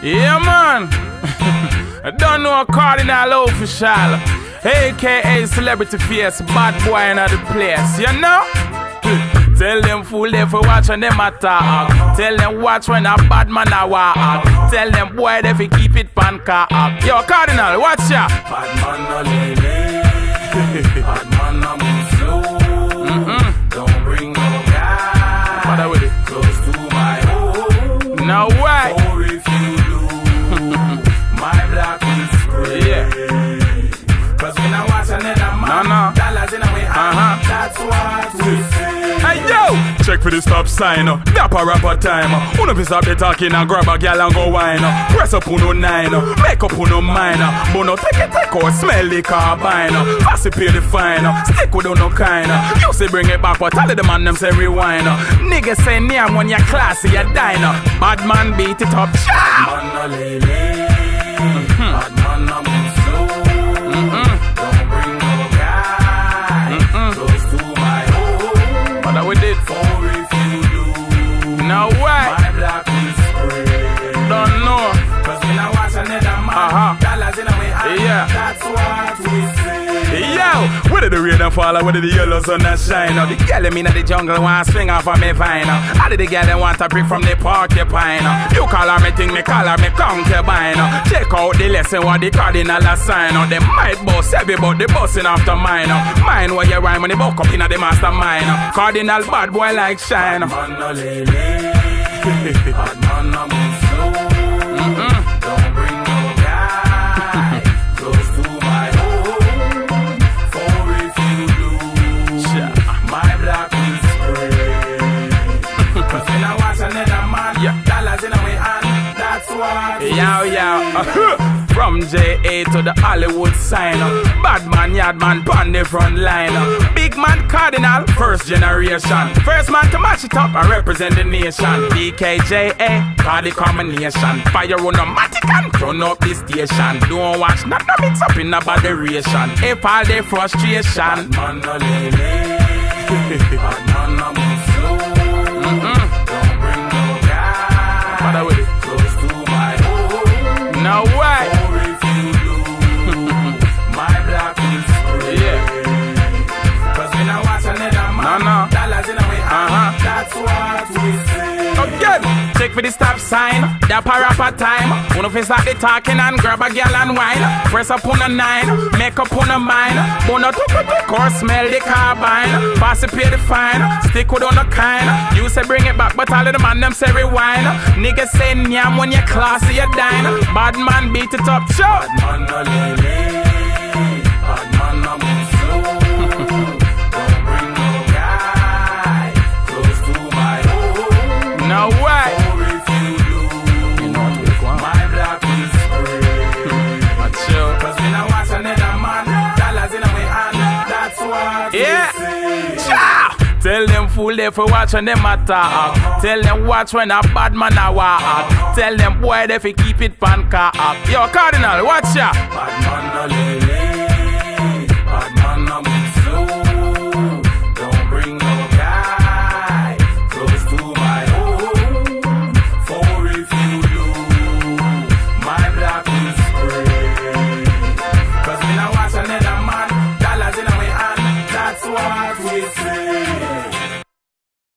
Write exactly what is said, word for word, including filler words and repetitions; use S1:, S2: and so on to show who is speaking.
S1: Yeah, man. I don't know a Cardinal official, aka Celebrity Face, bad boy in the place, you know? Tell them fool they for watch when them attack. Tell them watch when a bad man a walk. Tell them boy they fi keep it pan car. Yo, Cardinal, watch ya.
S2: Bad man no lady. Bad man no move slow. Mm-hmm. Don't bring no guy.
S1: What with it?
S2: Close to my home.
S1: No way.
S2: Or if you do, my black will spray.
S1: Yeah.
S2: Cause when I watch another man,
S1: no, no.
S2: dollars in a way,
S1: uh-huh.
S2: That's what we say.
S1: Hey yo, check for the stop sign. Uh. Dapper rapper time. Uh. Uno fi stop the talking and grab a gal and go wine. Uh. Press up uno nine. Uh. Make up uno mine. Uh. But no take it take out, smell the carbine. Uh. Pass it pay the fine. Uh. Stick with no kind. Uh. You say bring it back, but tell the man them say rewind. Uh. Niggas say name when you're classy, you diner. Bad man beat it up. Chow!
S2: Bad man no lay lay. Bad man no move slow. Mm-hmm. Don't bring no guy. Mm-mm. Close to my home.
S1: What we did?
S2: For if you do,
S1: no way.
S2: My black will spray.
S1: Don't know.
S2: Cause when I watch another man,
S1: uh-huh.
S2: dollars in a way,
S1: yeah.
S2: That's what we say.
S1: Yo, where did the rain and fall, where did the yellow sun and shine? Now the girl in me in the jungle want to swing off of me vine. How did the girl that want to bring from the porcupine? You call her me thing, me call her me concubine. Check out the lesson what the Cardinal assign. They might boss heavy but they busting after mine. Mine where you rhyme when they buck up in the mastermind. Cardinal bad boy like shine.
S2: Bad man no lay lay. Bad man no move slow. Mm-hmm. Don't bring no guy close to my home. For if you do, sure. My black will spray. Cause when I watch another man, yeah. Dollars in a way hand, that's what
S1: yo, yo. From J A to the Hollywood sign. Bad man, yard man, pon the front line. Big man, Cardinal, first generation. First man to match it up and represent the nation. D K J A, call the combination. Fire on a matic and turn up the station. Don't watch, not no mix up in a botheration. If all the frustration.
S2: Bad man no lay lay. Bad man no move slow. Mm-hmm. Don't bring no guy.
S1: What with it?
S2: Close to my home.
S1: No way.
S2: No, no. Dollars in a way, uh-huh. That's what we say.
S1: Again, check for the stop sign. That parappa time. Uno fi start the talking and grab a girl and wine. Press up on a nine, make up on a mine. Bono to to or smell the carbine. Pass it pay the fine, stick with on a kind. You say bring it back, but all of the man them say rewind. Niggas say nyam when you classy you dine. Bad man beat it up, short.
S2: Bad man no lay lay. Bad man no move slow.
S1: No way.
S2: Or if you do,
S1: you know what we want.
S2: My black will spray.
S1: Watch out.
S2: Cause when I watch another man, dollars in a way hand, that's what
S1: yeah.
S2: we say.
S1: Ciao. Tell them fool they for watch when them attack. Tell them watch when a bad man a walk. Tell them boy they fi keep it pan car. Yo, Cardinal, watch ya.
S2: Bad man